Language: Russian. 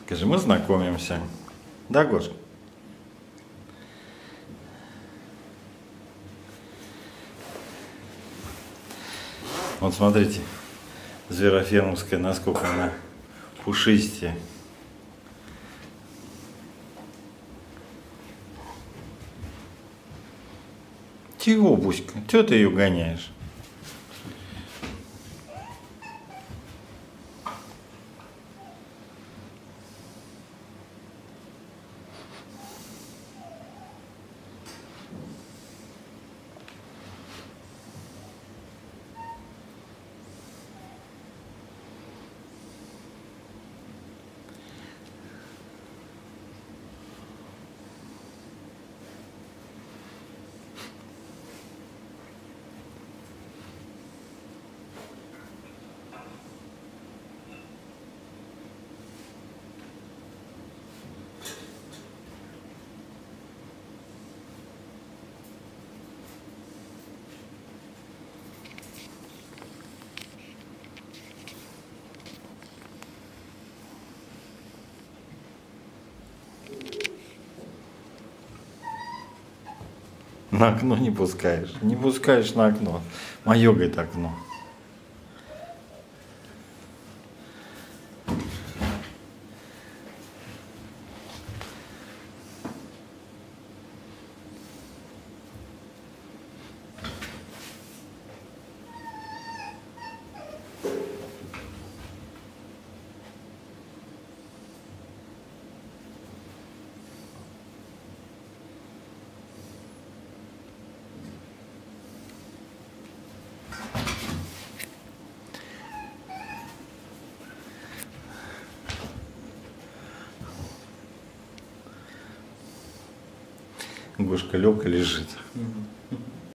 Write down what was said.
Скажи, мы знакомимся. Да, Гош? Вот смотрите, зверофермовская, насколько она пушистее. Чего, Буська? Чего ты ее гоняешь? На окно не пускаешь. Не пускаешь на окно. Мое, говорит, окно. Гошка лег и лежит.